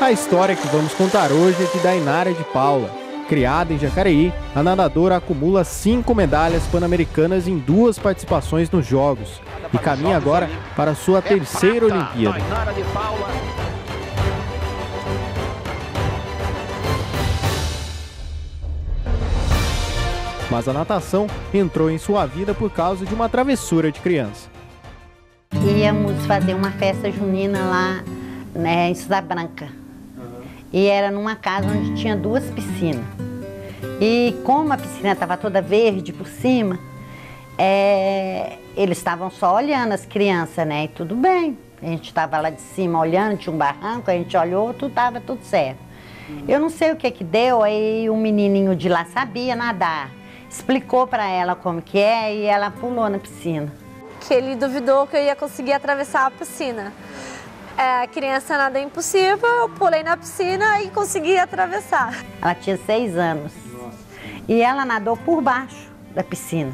A história que vamos contar hoje é de Dainara de Paula. Criada em Jacareí, a nadadora acumula 5 medalhas pan-americanas em 2 participações nos Jogos e caminha agora para sua terceira Olimpíada. Mas a natação entrou em sua vida por causa de uma travessura de criança. Íamos fazer uma festa junina lá, né, em Cidade Branca. E era numa casa onde tinha 2 piscinas. E como a piscina estava toda verde por cima, eles estavam só olhando as crianças, né? E tudo bem. A gente estava lá de cima olhando, tinha um barranco, a gente olhou, estava tudo certo. Eu não sei o que deu, aí um menininho de lá sabia nadar. Explicou para ela como que é e ela pulou na piscina. Que ele duvidou que eu ia conseguir atravessar a piscina. A criança nada impossível, eu pulei na piscina e consegui atravessar. Ela tinha 6 anos. Nossa. E ela nadou por baixo da piscina.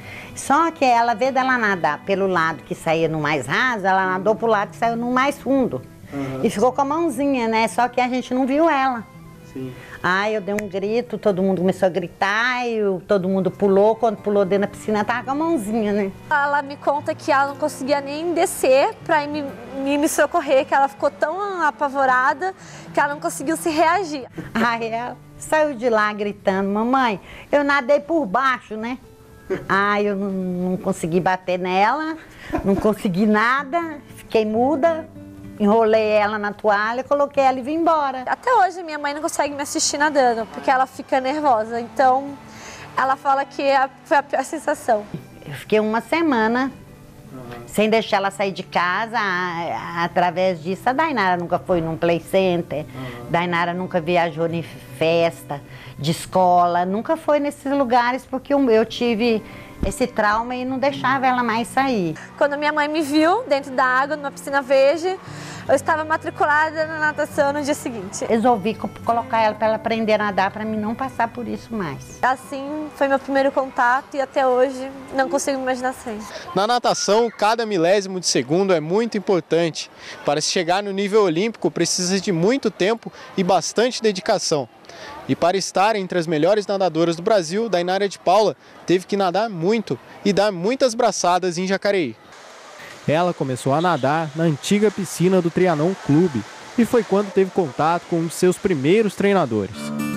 Só que ela, ao invés dela nadar pelo lado que saía no mais raso, ela nadou pro lado que saiu no mais fundo. E ficou com a mãozinha, né? Só que a gente não viu ela. Sim. Aí eu dei um grito, todo mundo começou a gritar e todo mundo pulou. Quando pulou dentro da piscina, tava com a mãozinha, né? Ela me conta que ela não conseguia nem descer pra me socorrer, que ela ficou tão apavorada que ela não conseguiu se reagir. Aí ela saiu de lá gritando: mamãe, eu nadei por baixo, né? Aí eu não consegui bater nela, não consegui nada, fiquei muda. Enrolei ela na toalha, coloquei ela e vim embora. Até hoje minha mãe não consegue me assistir nadando, porque ela fica nervosa. Então, ela fala que foi a pior sensação. Eu fiquei uma semana sem deixar ela sair de casa. Através disso, a Dainara nunca foi num play center. Dainara nunca viajou em festa de escola. Nunca foi nesses lugares, porque eu tive esse trauma e não deixava ela mais sair. Quando minha mãe me viu dentro da água, numa piscina verde, eu estava matriculada na natação no dia seguinte. Resolvi colocar ela para ela aprender a nadar, para mim não passar por isso mais. Assim, foi meu primeiro contato e até hoje não consigo imaginar sem. Na natação, cada milésimo de segundo é muito importante. Para se chegar no nível olímpico, precisa de muito tempo e bastante dedicação. E para estar entre as melhores nadadoras do Brasil, Dainara de Paula teve que nadar muito e dar muitas braçadas em Jacareí. Ela começou a nadar na antiga piscina do Trianon Clube e foi quando teve contato com um de seus primeiros treinadores.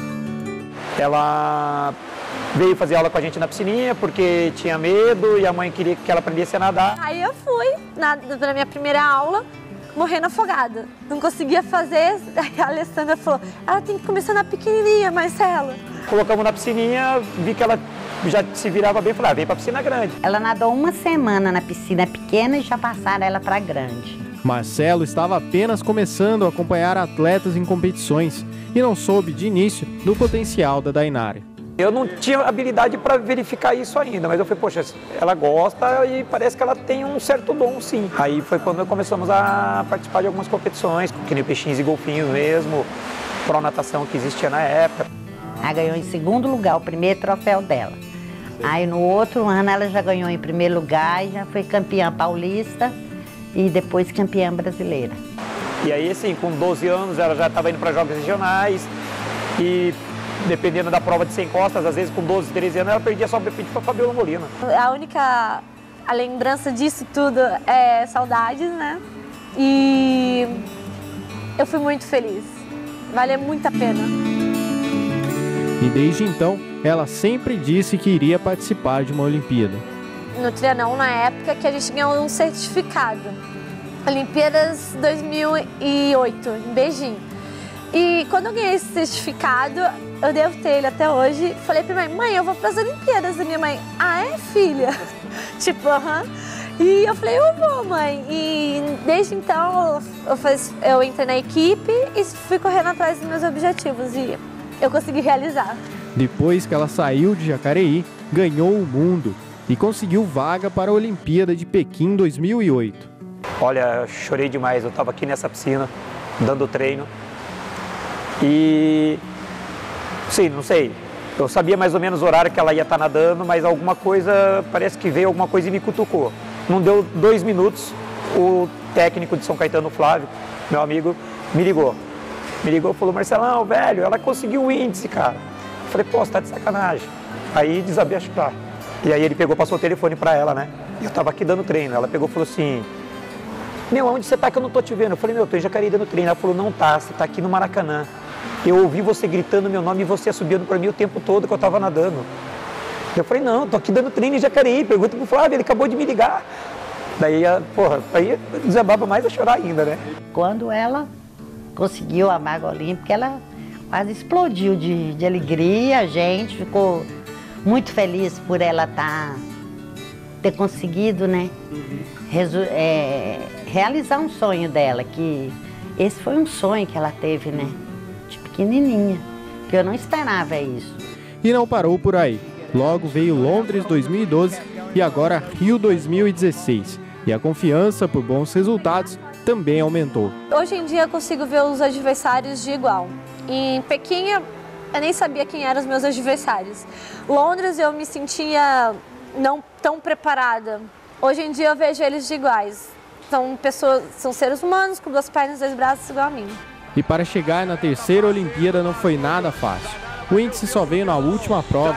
Ela veio fazer aula com a gente na piscininha porque tinha medo e a mãe queria que ela aprendesse a nadar. Aí eu fui na minha primeira aula, morrendo afogada. Não conseguia fazer, aí a Alessandra falou: ela tem que começar na pequenininha, Marcelo. Colocamos na piscininha, vi que ela já se virava bem, falei: vem pra piscina grande. Ela nadou uma semana na piscina pequena e já passaram ela pra grande. Marcelo estava apenas começando a acompanhar atletas em competições e não soube de início do potencial da Dainara. Eu não tinha habilidade para verificar isso ainda, mas eu falei: poxa, ela gosta e parece que ela tem um certo dom, sim. Aí foi quando começamos a participar de algumas competições, que nem peixinhos e golfinhos mesmo, pro natação que existia na época. Ela ganhou em segundo lugar, o primeiro troféu dela. Aí no outro ano ela já ganhou em primeiro lugar e já foi campeã paulista e depois campeã brasileira. E aí, assim, com 12 anos ela já estava indo para jogos regionais e dependendo da prova de 100 costas, às vezes com 12, 13 anos, ela perdia só para a Fabiola Molina. A lembrança disso tudo é saudades, né? E eu fui muito feliz. Valeu muito a pena. E desde então, ela sempre disse que iria participar de uma Olimpíada. No Trianon, na época que a gente ganhou um certificado. Olimpíadas 2008, em Beijing. E quando eu ganhei esse certificado, eu devo ter ele até hoje, falei pra minha mãe: mãe, eu vou pras Olimpíadas. E minha mãe: ah, é, filha? Tipo, aham. E eu falei: eu vou, mãe. E desde então, eu entrei na equipe e fui correndo atrás dos meus objetivos. E eu consegui realizar. Depois que ela saiu de Jacareí, ganhou o mundo e conseguiu vaga para a Olimpíada de Pequim 2008. Olha, eu chorei demais. Eu estava aqui nessa piscina, dando treino. E sim, não sei, eu sabia mais ou menos o horário que ela ia estar nadando, mas alguma coisa, parece que veio alguma coisa e me cutucou. Não deu 2 minutos, o técnico de São Caetano, Flávio, meu amigo, me ligou. Me ligou e falou, Marcelão, velho, ela conseguiu o índice, cara. Eu falei, pô, você tá de sacanagem. Aí desabei a chorar. E aí ele pegou, passou o telefone pra ela, né? E eu tava aqui dando treino. Ela pegou e falou assim, meu, onde você tá que eu não tô te vendo? Eu falei, meu, eu tô em Jacareí dando treino. Ela falou, não tá, você tá aqui no Maracanã. Eu ouvi você gritando meu nome e você assobiando pra mim o tempo todo que eu tava nadando. Eu falei, não, tô aqui dando treino em Jacareí, pergunta pro Flávio, ele acabou de me ligar. Daí, porra, aí desabava mais a chorar ainda, né? Quando ela conseguiu a vaga olímpica, ela quase explodiu de alegria, a gente ficou muito feliz por ela ter conseguido, né, realizar um sonho dela, que esse foi um sonho que ela teve, né, de pequenininha, que eu não esperava isso. E não parou por aí. Logo veio Londres 2012 e agora Rio 2016. E a confiança por bons resultados também aumentou. Hoje em dia eu consigo ver os adversários de igual. Em Pequim eu nem sabia quem eram os meus adversários. Londres eu me sentia não tão preparada. Hoje em dia eu vejo eles de iguais. São pessoas, são seres humanos com 2 pernas e 2 braços igual a mim. E para chegar na terceira Olimpíada não foi nada fácil. O índice só veio na última prova.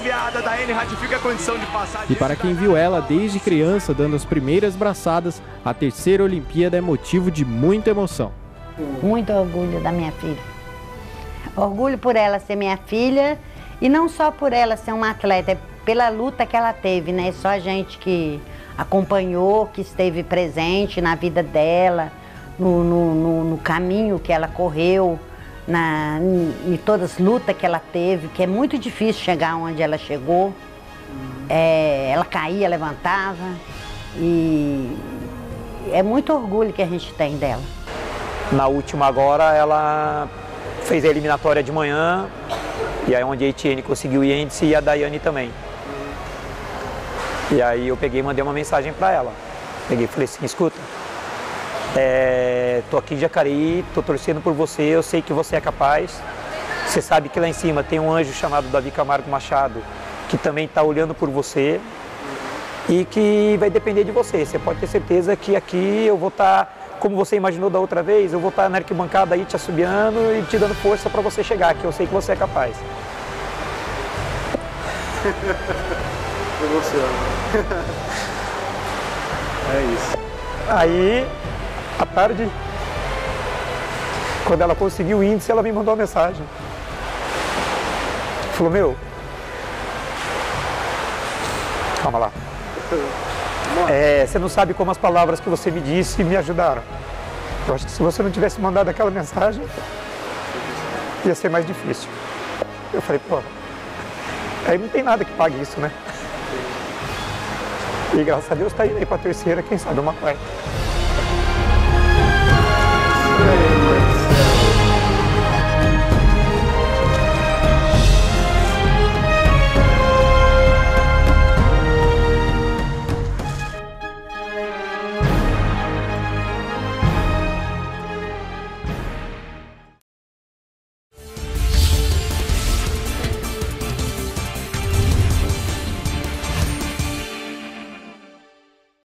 E para quem viu ela desde criança dando as primeiras braçadas, a terceira Olimpíada é motivo de muita emoção. Muito orgulho da minha filha. Orgulho por ela ser minha filha e não só por ela ser uma atleta, é pela luta que ela teve, né? Só a gente que acompanhou, que esteve presente na vida dela, no caminho que ela correu, em todas as lutas que ela teve, que é muito difícil chegar onde ela chegou. Ela caía, levantava e é muito orgulho que a gente tem dela. Na última agora, ela fez a eliminatória de manhã, e aí onde a Etienne conseguiu o índice e a Daiane também. E aí eu peguei e mandei uma mensagem para ela. Peguei e falei assim, escuta, tô aqui em Jacareí, tô torcendo por você, eu sei que você é capaz. Você sabe que lá em cima tem um anjo chamado Davi Camargo Machado, que também está olhando por você e que vai depender de você. Você pode ter certeza que aqui eu vou estar, como você imaginou da outra vez, eu vou estar na arquibancada aí te assobiando e te dando força para você chegar, que eu sei que você é capaz. É isso. Aí, à tarde, quando ela conseguiu o índice, ela me mandou uma mensagem. Falou, meu, calma lá. Você não sabe como as palavras que você me disse me ajudaram. Eu acho que se você não tivesse mandado aquela mensagem, ia ser mais difícil. Eu falei, pô, aí não tem nada que pague isso, né? E graças a Deus tá indo aí pra terceira, quem sabe uma quarta.